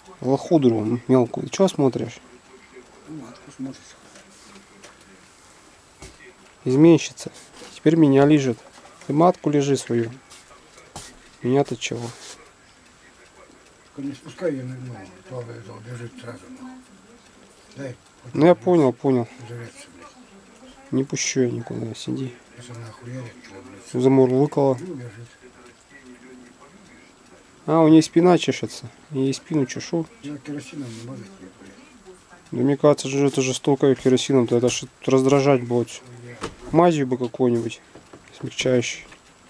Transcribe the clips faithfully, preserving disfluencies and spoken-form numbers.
Лохудру мелкую. Чего смотришь? Матку смотришь. Изменщица. Теперь меня лижет. Ты матку лежи свою. Меня-то чего? Не спускай ее, ну, плавает, бежит сразу. Дай. Ну я понял, понял. Жрется, блядь. Не пущу я никуда, сиди. Если она охуярит, что, блядь. Замурлыкала. Ну, бежит. А, у нее спина чешется. Я ей спину чешу. Я керосином не мазать ее, блядь. Да мне кажется, же это жестоко керосином-то. Это ж раздражать будет. Мазью бы какой-нибудь смягчающий.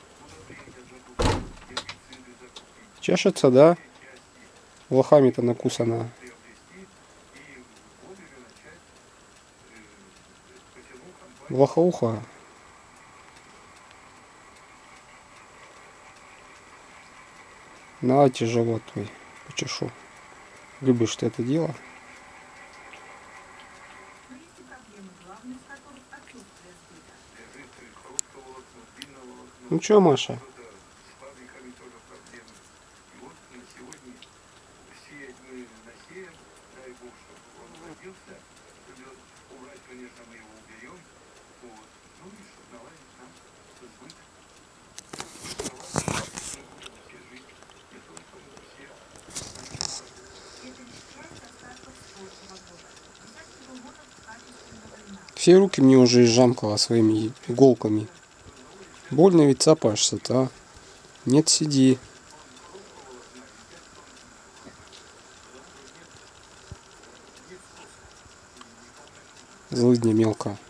Чешется, да? Лохами-то накусана. Лохоуха. На, тяжело твой. Почешу. Любишь ты это дело? Ну чё, Маша? Все руки мне уже изжамкало своими иголками. Больно ведь цапаешься-то, а? Нет, сиди. Злыдня мелко.